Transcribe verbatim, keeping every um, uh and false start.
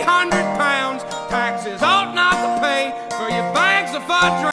hundred pounds. Taxes ought not to pay for your bags of fudge.